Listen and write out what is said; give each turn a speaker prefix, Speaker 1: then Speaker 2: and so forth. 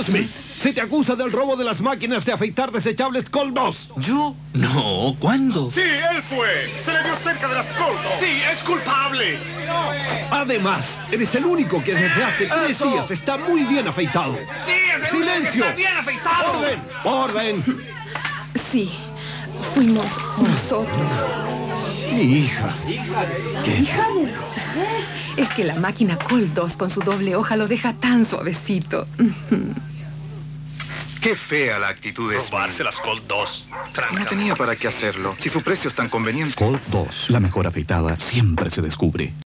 Speaker 1: Smith, se te acusa del robo de las máquinas de afeitar desechables Colt 2.
Speaker 2: ¿Yo? No, ¿cuándo?
Speaker 3: Sí, él fue. Se le vio cerca de las Colt 2.
Speaker 4: Sí, es culpable.
Speaker 1: Además, eres el único que desde hace 3 días está muy bien afeitado.
Speaker 4: Sí, es el
Speaker 1: ¡Silencio!
Speaker 4: único que está bien afeitado.
Speaker 1: ¡Orden! ¡Orden!
Speaker 5: Sí, fuimos nosotros.
Speaker 1: Mi hija. ¿Qué?
Speaker 5: Es que la máquina Colt 2 con su doble hoja lo deja tan suavecito.
Speaker 3: Qué fea la actitud de
Speaker 4: Robarse las Colt 2.
Speaker 3: Y no tenía para qué hacerlo, si su precio es tan conveniente.
Speaker 2: Colt 2, la mejor afeitada, siempre se descubre.